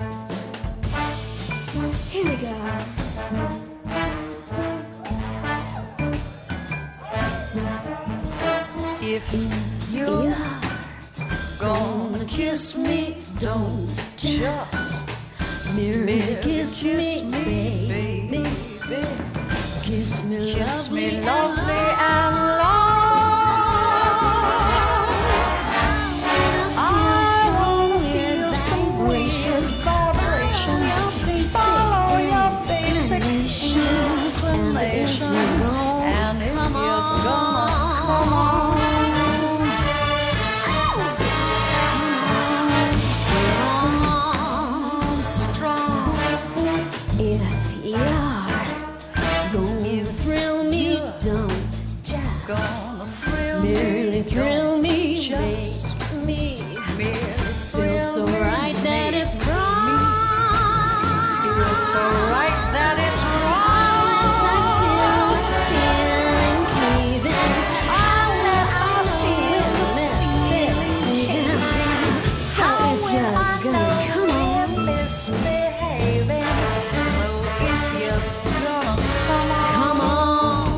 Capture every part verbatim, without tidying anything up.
Here we go. If you're gonna kiss me, don't just merely kiss me, baby. Kiss me, kiss me, lovely and long. I feel some weird vibrations. Follow your basic inclinations, and if you're gonna come on. Thrill me, just me. Feels so right that it's wrong. Feels so right that it's wrong. Unless I feel the ceiling caving. So if you're gonna come on, misbehaving. So if you're gonna come on, come on.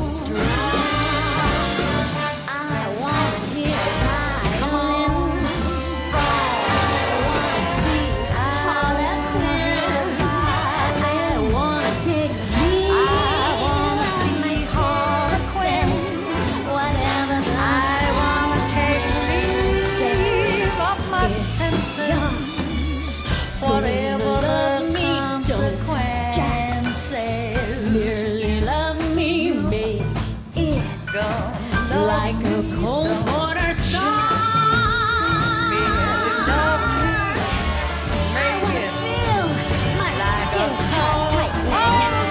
Whatever the consequences, merely love me, make it like a cold water song. Merely love me, make it feel my like skin a tight, cold tight, water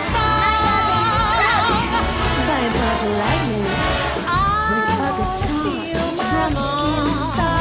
by a buzz of lightning. Bring a guitar, feel my strum skin on. start.